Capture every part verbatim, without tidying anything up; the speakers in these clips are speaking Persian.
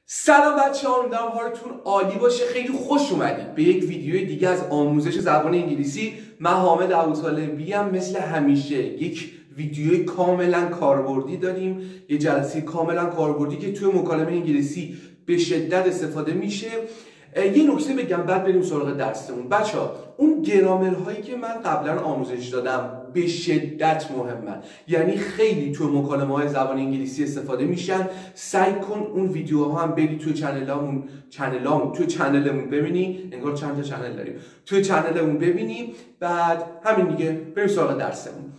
سلام بچه ها، امیدوارم حالتون عالی باشه. خیلی خوش اومدید به یک ویدیوی دیگه از آموزش زبان انگلیسی. من حامد ابوطالبی ام. مثل همیشه یک ویدیوی کاملا کاربردی داریم، یه جلسه کاملا کاربردی که توی مکالمه انگلیسی به شدت استفاده میشه. یه نکته بگم بعد بریم سراغ درسمون. بچه ها اون گرامر هایی که من قبلا آموزش دادم به شدت مهمن، یعنی خیلی توی مکالمه های زبان انگلیسی استفاده میشن. سعی کن اون ویدیوها هم بری توی چنلامون چنلامون توی چنلمون ببینی. انگار چند تا چنل داریم. توی چنلمون ببینی. بعد همین دیگه، بریم سراغ درسمون.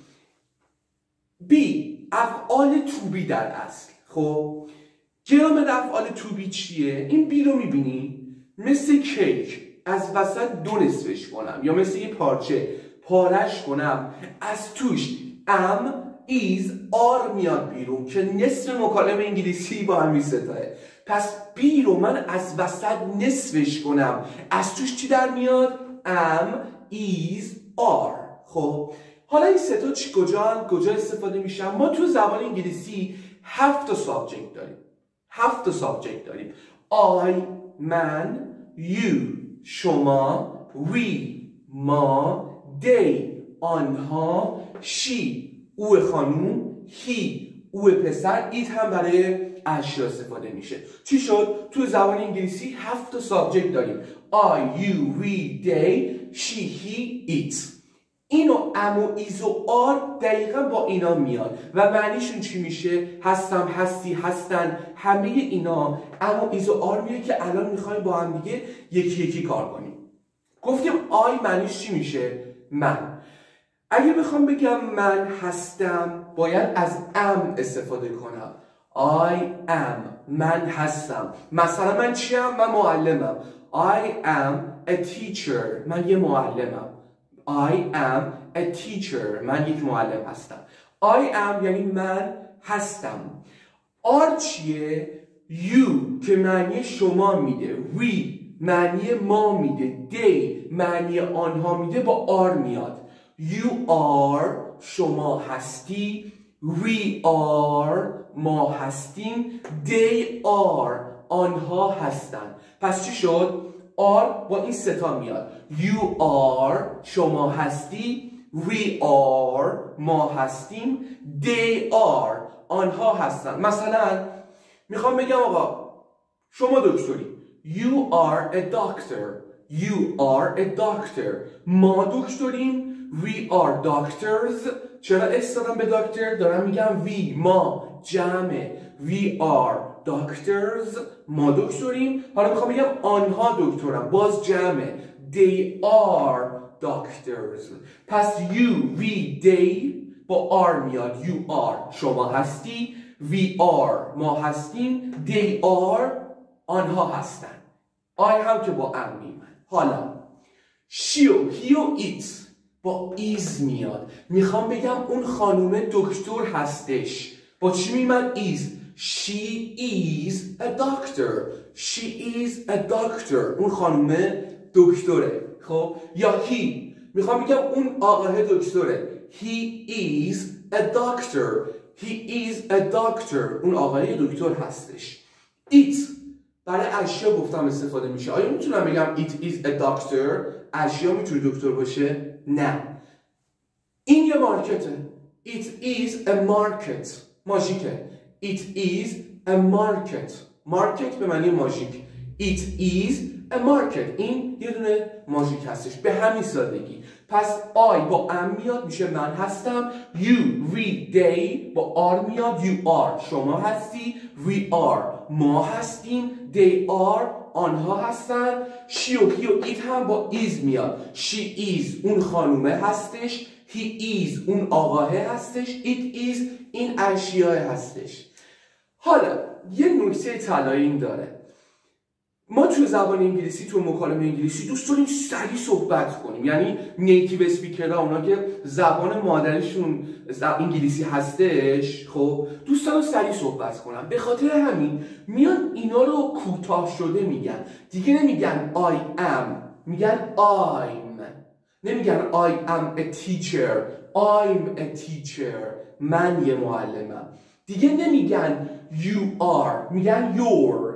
بی افعال تو بی در اصل. خب گرامر افعال تو بی چیه؟ این بی رو میبینی مثل کیک از وسط دو نصفش کنم، یا مثل یه پارچه پارش کنم، از توش ام ایز آر میاد بیرون که نصف مکالمه انگلیسی با همین ستاه. پس بی رو من از وسط نصفش کنم، از توش چی در میاد؟ ام ایز آر. خب حالا این ستا چی کجا کجا استفاده میشن؟ ما تو زبان انگلیسی هفت تا سابجکت داریم. هفت تا سابجکت داریم. I من، you شما، we ما، they آنها، she او خانوم، he او پسر، it هم برای اشیا استفاده میشه. چی شد؟ تو زبان انگلیسی هفت تا سابجکت داریم. I, you, we, they, she, he, it. اینو ام و ایز و آر دقیقا با اینا میاد و معنیشون چی میشه؟ هستم، هستی، هستن. همه اینا ام و ایز و آر میاد که الان میخوایم با هم دیگه یکی یکی کار کنیم. گفتیم آی معنیش چی میشه؟ من. اگه بخوام بگم من هستم باید از ام استفاده کنم. I am. من هستم. مثلا من چیم؟ من معلمم. I am a teacher. من یه معلمم. I am a teacher. من یک معلم هستم. I am یعنی من هستم. are چیه؟ you که معنی شما میده. we معنی ما میده. they معنی آنها میده. با are میاد. you are شما هستی. we are ما هستیم. they are آنها هستند. پس چی شد؟ are با این ستا میاد. You are شما هستی. We are ما هستیم. They are آنها هستن. مثلا میخوام بگم آقا شما دکتری. You are a doctor. You are a doctor. ما دکتریم. We are doctors. چرا اس دادم به دکتر؟ دارم میگم we ما جمعه. We are doctors. ما دکتریم. حالا میخوام بگم آنها دکترم. باز جمعه. They are doctors. پس you, we, they با are میاد. You are شما هستی. We are ما هستیم. They are آنها هستن. I هم که با ام میاد. حالا she و he و it با is میاد. میخوام بگم اون خانومه دکتر هستش. با چی میاد؟ is. She is a doctor. She is a doctor. اون خانومه دکتره. خب یا he میخوام بگم اون آقاه دکتره. He is a doctor. He is a doctor. اون آقای دکتر هستش. It برای اشیا گفتم استفاده میشه. آیا میتونم بگم it is a doctor؟ اشیا میتونه دکتر باشه؟ نه. این یه مارکته. It is a market. ماژیکه. It is a market. market به معنی ماژیک. It is a market. این یه دونه ماژیک هستش به همین سادگی. پس I با ام میاد میشه من هستم. You, we, they با are میاد. You are شما هستی. We are ما هستیم. They are آنها هستن. She و he و it هم با is میاد. She is اون خانومه هستش. He is اون آقاه هستش. It is این اشیاء هستش. حالا یه نکته طلایی این داره. ما تو زبان انگلیسی تو مکالمه انگلیسی دوست داریم سریع صحبت کنیم. یعنی نیتیو اسپیکرها، اونا که زبان مادریشون انگلیسی هستش، خب دوست دارن سریع صحبت کنن. به خاطر همین میان اینا رو کوتاه شده میگن. دیگه نمیگن I am، میگن I'm. نمیگن I am a teacher. I'm a teacher. من یه معلمم. دیگه نمیگن you are، میگن you're.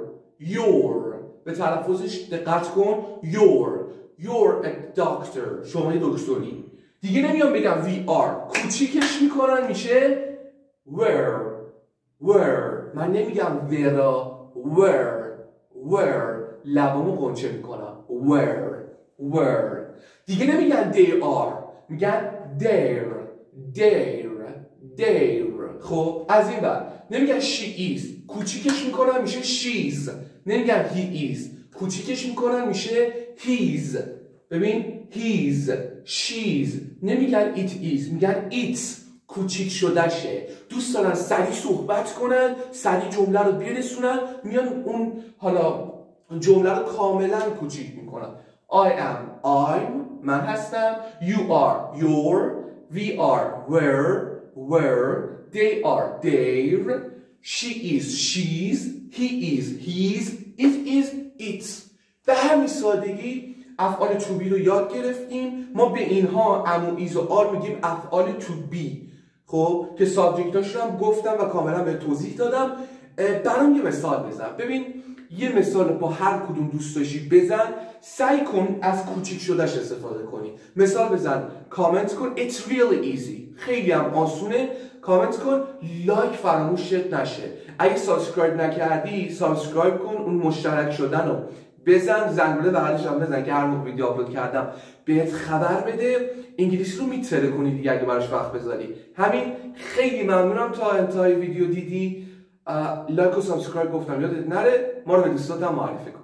your به تلفظش دقت کن your you're a doctor شما یه دکتری دیگه نمیام بگم we are کوچیکش میکنن میشه were were من نمیگم were were were لبامو قنچه میکنم were were دیگه نمیگن they are میگن their their their خب از این بعد نمیگن she is کوچیکش میکنن میشه she's نمیگن he is کوچیکش میکنن میشه his ببین his she's نمیگن it is میگن it's کوچیک شدهشه دوست دارن سریع صحبت کنن سریع جمله رو برسونن میان اون حالا جمله رو کاملا کوچیک میکنن I am I'm من هستم you are you're we are we're we're they are their she is she's he is his it is its به همین سادگی افعال to be رو یاد گرفتیم ما به اینها ام و ایز و آر میگیم افعال to be خب که سابجکتاش رو هم گفتم و کاملا به توضیح دادم برام یه مثال بزن ببین یه مثال با هر کدوم دوست داشتی بزن سعی کن از کوچیک شدهش استفاده کنی مثال بزن کامنت کن it's really easy خیلی هم آسونه کامنت کن لایک فراموش نشه اگه سابسکرایب نکردی سابسکرایب کن اون مشترک شدن رو بزن زنگوله بغلش هم بزن که هر موقع ویدیو آپلود کردم بهت خبر بده انگلیسی رو میتره کنی دیگه اگه براش وقت بذاری همین خیلی ممنونم تا انتهای ویدیو دیدی لایک و سابسکرایب گفتم یادت نره ما رو به دوستاتم معرفی کن